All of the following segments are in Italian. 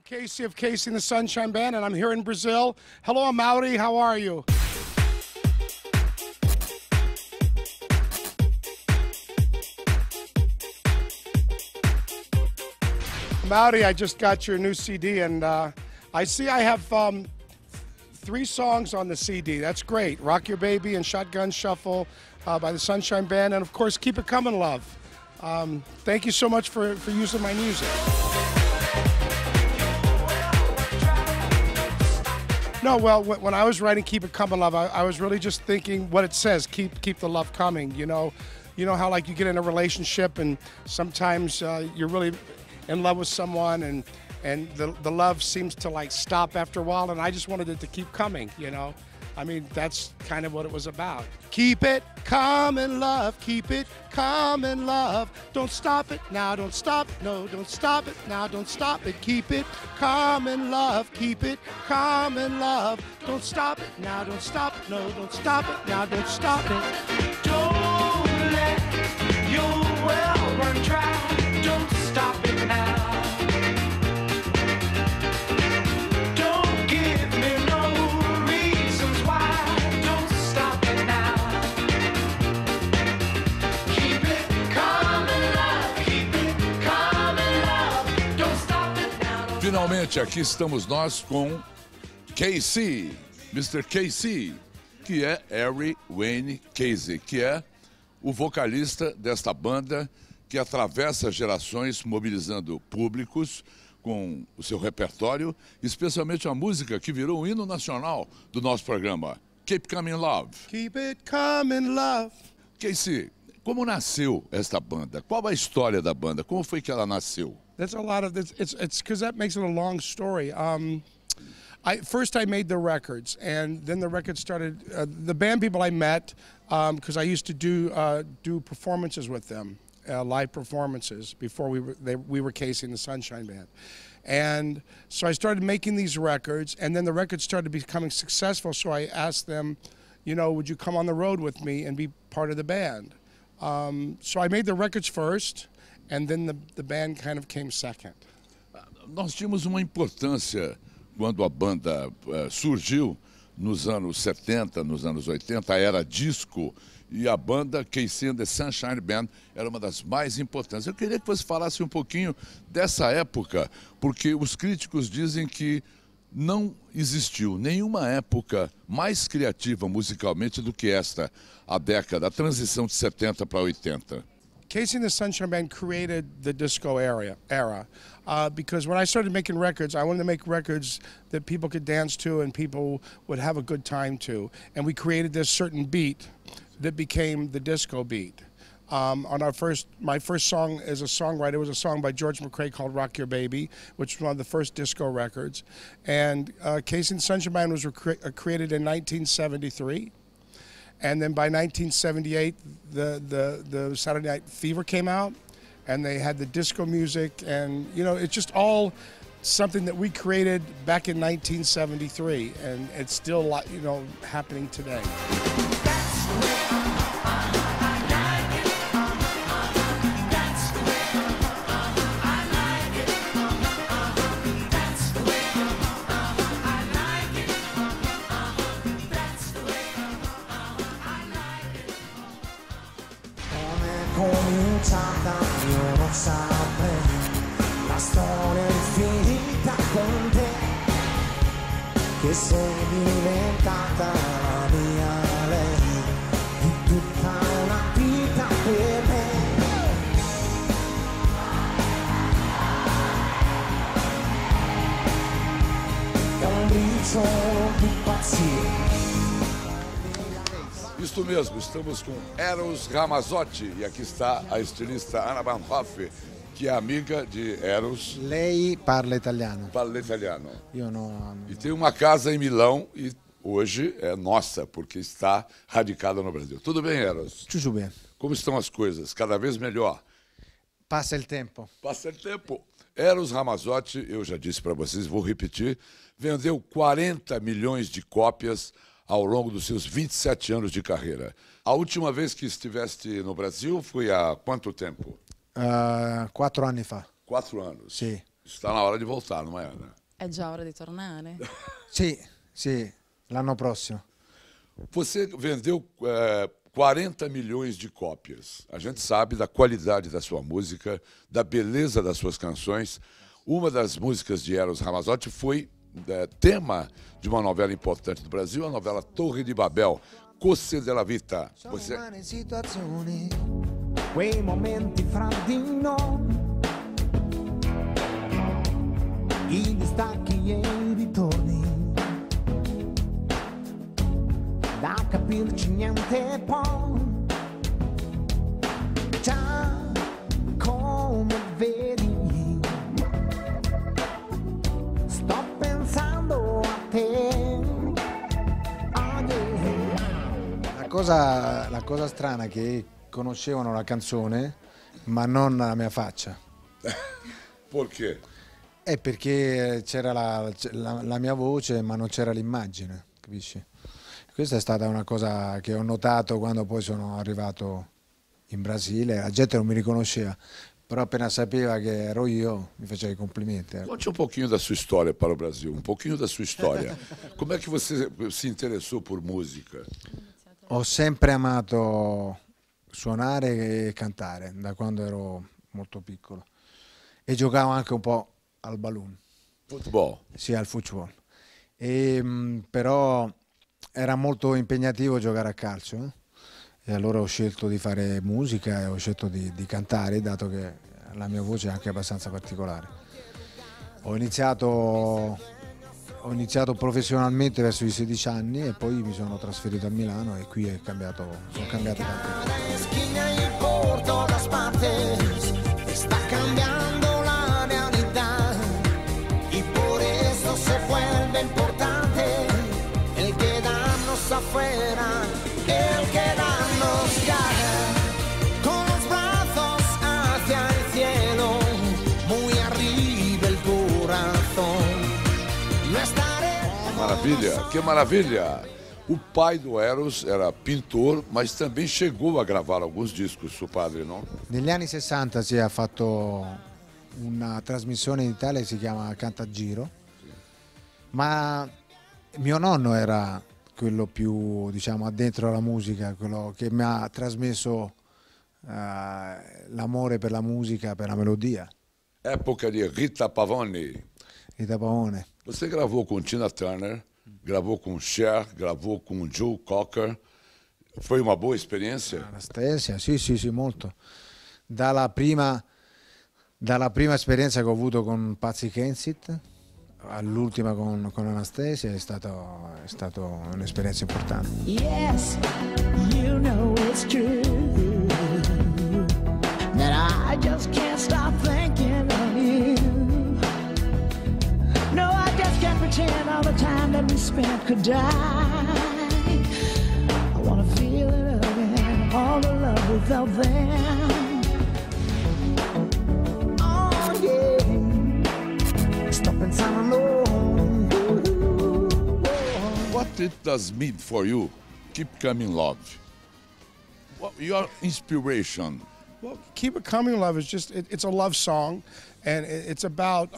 Casey of Casey and the Sunshine Band, and I'm here in Brazil. Hello, Amaury. How are you? Amaury, I just got your new CD, and I see I have 3 songs on the CD. That's great. Rock Your Baby and Shotgun Shuffle by the Sunshine Band, and of course, Keep It Comin' Love. Thank you so much for using my music. No, well, when I was writing Keep It Comin' Love, I was really just thinking what it says, keep the love coming, you know how like you get in a relationship and sometimes you're really in love with someone and the love seems to like stop after a while, and I just wanted it to keep coming, you know. I mean, that's kind of what it was about. Keep it comin', love, keep it comin', love. Don't stop it now, don't stop it, no, don't stop it now, don't stop it. Keep it comin', love, keep it comin', love. Don't stop it now, don't stop it, no, don't stop it now, don't stop it. Don't let your well run dry, don't stop it now. Finalmente, aqui estamos nós com Casey, Mr. Casey, que é Harry Wayne Casey, que é o vocalista desta banda que atravessa gerações mobilizando públicos com o seu repertório, especialmente a música que virou um hino nacional do nosso programa, Keep Comin' Love. Keep It Comin' Love. Casey, como nasceu esta banda? Qual a história da banda? Como foi que ela nasceu? That's a lot of this. It's because that makes it a long story. First I made the records, and then the records started. The band people I met because I used to do performances with them, live performances before we were Casey and the Sunshine Band, and so I started making these records, and then the records started becoming successful. So I asked them, you know, would you come on the road with me and be part of the band? So I made the records first. And then the band kind of came second. Nós tínhamos uma importância quando a banda surgiu nos anos 70, nos anos 80, era disco, e a banda Casey and the Sunshine Band era uma das mais importantes. Eu queria que você falasse um pouquinho dessa época, porque os críticos dizem que não existiu nenhuma época mais criativa musicalmente do que esta, a década, a transição de 70 para 80. Casey and the Sunshine Band created the disco era because when I started making records, I wanted to make records that people could dance to and people would have a good time to. And we created this certain beat that became the disco beat. My first song as a songwriter was a song by George McCrae called Rock Your Baby, which was one of the first disco records. And Casey and the Sunshine Band was created in 1973. And then by 1978, the Saturday Night Fever came out, and they had the disco music, and you know, it's just all something that we created back in 1973, and it's still, you know, happening today. Io non saprei, la storia è finita con te, che sei diventata la mia lei, di tutta una vita per me. È un briciolo di pazzia. Isso mesmo, estamos com Eros Ramazzotti e aqui está a estilista Anna Bahnhof, que é amiga de Eros. Lei parla italiano. Parla italiano. Io no. E tem uma casa em Milão e hoje é nossa, porque está radicada no Brasil. Tudo bem, Eros? Tudo bem. Como estão as coisas? Cada vez melhor? Passa il tempo. Passa il tempo. Eros Ramazzotti, eu já disse para vocês, vou repetir, vendeu 40 milhões de cópias ao longo dos seus 27 anos de carreira. A última vez que estiveste no Brasil foi há quanto tempo? 4 anni fa. 4 anos. Sì. Está na hora de voltar, não é, Ana? È già ora di tornare. Sì, sì, l'anno prossimo. Você vendeu 40 milhões de cópias. A gente sabe da qualidade da sua música, da beleza das suas canções. Uma das músicas de Eros Ramazzotti foi tema de uma novela importante do Brasil, a novela Torre de Babel, Cos'è della Vita. Sono umane situazioni, quei momenti fra di noi, i distacchi e i ritorni, da capirci niente poi, già come vedi, sto pensando a te. Oh yeah. La cosa strana è che conoscevano la canzone, ma non la mia faccia. Perché? È perché c'era la mia voce, ma non c'era l'immagine, capisci? Questa è stata una cosa che ho notato quando poi sono arrivato in Brasile. La gente non mi riconosceva, però appena sapeva che ero io mi faceva i complimenti. Conte um pouquinho da sua história para o Brasil, um pouquinho da sua história. Como é que você se interessou por música? Ho sempre amato suonare e cantare da quando ero molto piccolo e giocavo anche un po' al balloon. Futebol. Sì, al football. Però era molto impegnativo giocare a calcio, e allora ho scelto di fare musica e ho scelto di cantare, dato che la mia voce è anche abbastanza particolare. Ho iniziato professionalmente verso i 16 anni e poi mi sono trasferito a Milano e qui sono cambiato tanto. Esquina y por todas partes está cambiando la realidad y por eso se vuelve importante el quedarnos afuera, el quedarnos cara con los brazos hacia el cielo, muy arriba el corazón. No estaré. Maravilha, que maravilha! O pai do Eros era pintor, mas também chegou a gravar alguns discos, suo padre, no? Negli anni 60 si è fatto una trasmissione in Italia che si chiama Cantagiro, ma mio nonno era quello più, diciamo, addentro alla musica, quello che mi ha trasmesso l'amore per la musica, per la melodia. Época de Rita Pavone. Rita Pavone. Você gravou com Tina Turner, gravou com Cher, gravou com Joe Cocker. Foi uma boa experiência? Anastasia, sì, molto. Dalla prima esperienza che ho avuto con Patsy Kensit all'ultima con Anastasia è stato un'esperienza importante. Yes, you know it's true that I just can't stop thinking of you. No, I just can't pretend all the time that we spent could die. I wanna feel it again, all the love we felt then. Oh yeah, sto pensando What it does mean for you, Keep Coming Love? What, your inspiration? Well, Keep It Coming Love is just, it's a love song, and it's about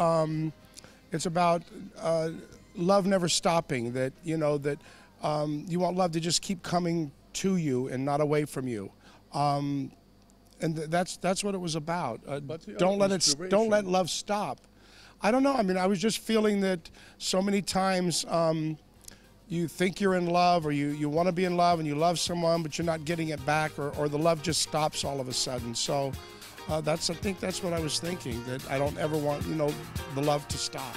love never stopping, that, you know, that you want love to just keep coming to you and not away from you. And that's what it was about. Don't let love stop. I don't know. I mean, I was just feeling that so many times you think you're in love, or you want to be in love and you love someone, but you're not getting it back, or the love just stops all of a sudden. So I think that's what I was thinking, that I don't ever want, you know, the love to stop.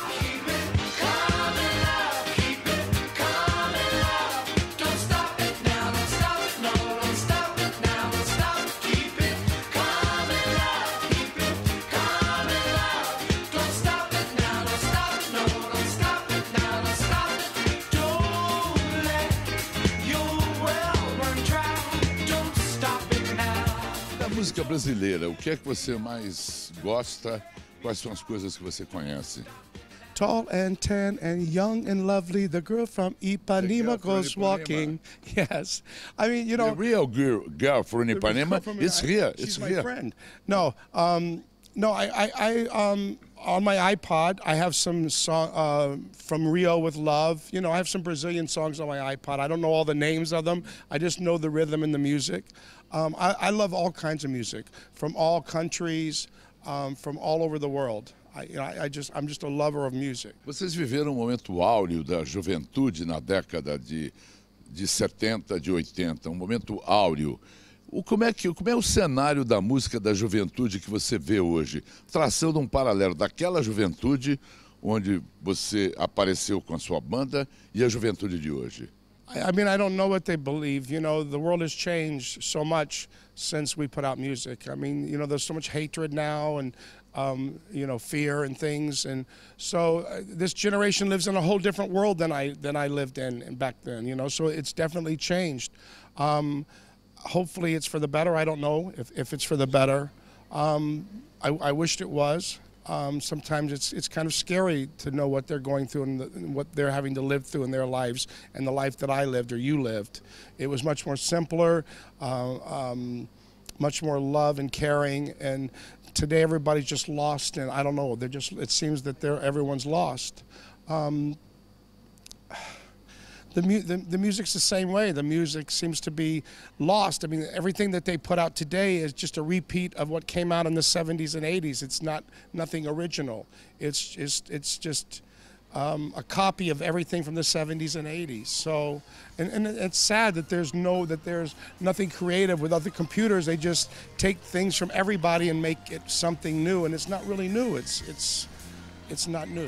Música brasileira, o que é que você mais gosta? Quais são as coisas que você conhece? Tall and tan and young and lovely, the girl from Ipanema goes walking. Yes, I mean, you know, The real girl from Ipanema is here. She's It's my here. friend. No, no, I On my iPod, I have some song from Rio with Love. You know, I have some Brazilian songs on my iPod. I don't know all the names of them. I just know the rhythm and the music. I love all kinds of music from all countries, from all over the world. I'm just a lover of music. Vocês viveram um momento áureo da juventude na década de 70, de 80, um momento áureo. Como é o cenário da música da juventude que você vê hoje? Traçando um paralelo daquela juventude onde você apareceu com a sua banda e a juventude de hoje. I mean, I don't know what they believe. You know, the world has changed so much since we put out music. I mean, you know, there's so much hatred now and, you know, fear and things. And so this generation lives in a whole different world than I lived in back then, you know, so it's definitely changed. Hopefully it's for the better. I don't know if it's for the better. I wished it was. Sometimes it's kind of scary to know what they're going through and what they're having to live through in their lives and the life that I lived or you lived. It was much more simpler, much more love and caring. And today everybody's just lost, and I don't know. It seems that everyone's lost. The music's the same way. The music seems to be lost. I mean, everything that they put out today is just a repeat of what came out in the 70s and 80s. It's nothing original. It's just a copy of everything from the 70s and 80s. So, and it's sad that there's nothing creative with other computers. They just take things from everybody and make it something new, and it's not really new. It's not new.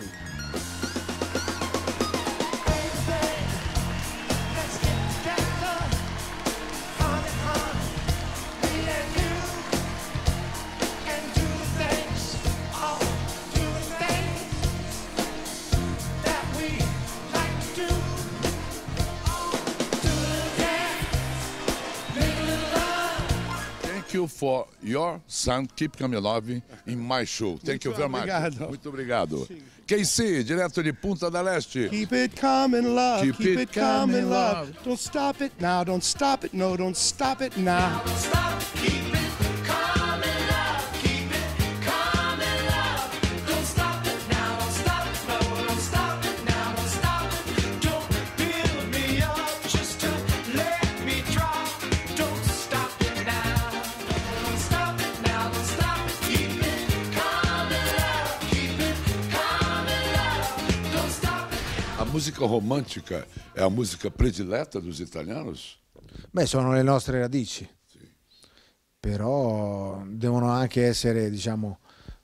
Thank you for your song, Keep Coming Love, in my show. Thank you very much. Obrigado. Muito obrigado. KC, direto de Punta del Este. Keep it coming, love. Keep it coming, love. Don't stop it now. Don't stop it. No, don't stop it now. Don't stop, keep it coming, love. Keep it coming, love. Don't stop it now. Don't stop it. No, don't stop it now. Don't stop it. Don't build me up just to let me drop. Don't stop it now. Don't stop it now. Don't stop it. Keep it coming, love. Keep it coming, love. Don't stop it. A música romântica é a música predileta dos italianos? Beh, sono le nostre radici, però devono anche essere, diciamo,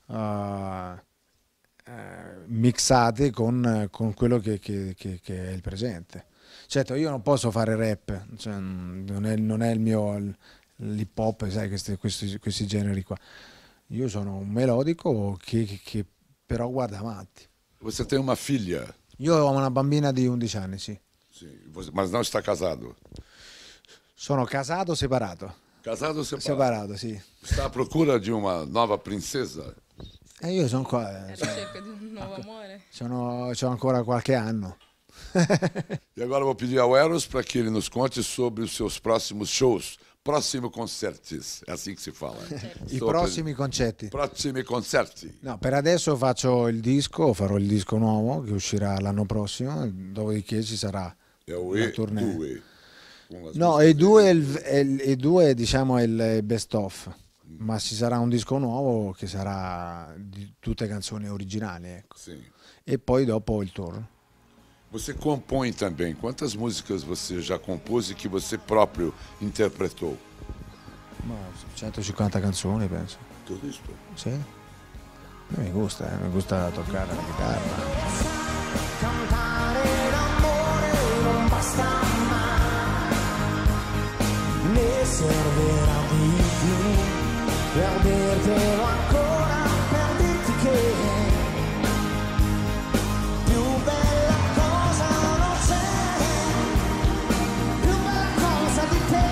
mixate con quello che è il presente. Certo, io non posso fare rap, cioè, non è il mio l'hip hop, sai, questi generi qua. Io sono un melodico che però guarda avanti. Você tem uma filha? Io ho una bambina di 11 anni, sì. Mas não está casado? Sono casato, separato. Casado ou separado? Separato, sì. Está à procura de uma nova princesa? E io sono qua. Ricerca di un nuovo amore. C'ho ancora qualche anno. E agora eu vou pedir ao Eros para que ele nos conte sobre os seus próximos shows. Prossimi concerti, è assim che si fala. I prossimi concerti. Prossimi concerti. No, per adesso farò il disco nuovo che uscirà l'anno prossimo, dopodiché ci sarà É o la tournée. E2. No, E2 diciamo è il best of, ma ci sarà un disco nuovo che sarà di tutte canzoni originali, ecco. Sim. E poi dopo il tour. Você compõe também. Quantas músicas você já compôs e que você próprio interpretou? Ma 150 canzoni penso. Tudo isso. Sì. Mi gusta toccare la chitarra. Cantare d'amore non basta mai, ne servirà di più per dirtelo ancora, per dirti che più bella cosa non c'è, più bella cosa di te,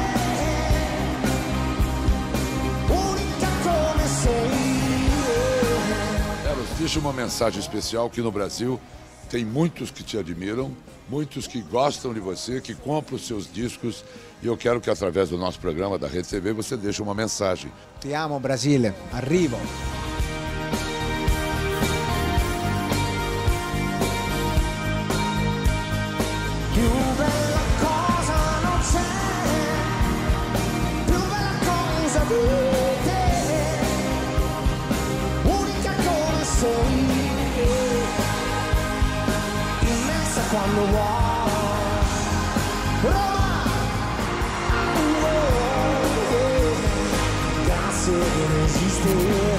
unica come sei. Eros, deixa uma mensagem especial que no Brasil tem muitos que te admiram, muitos que gostam de você, que compram os seus discos, e eu quero que através do nosso programa da Rede TV você deixe uma mensagem. Ti amo Brasile, arrivo. quando vuoi. Roma, gas che non esiste.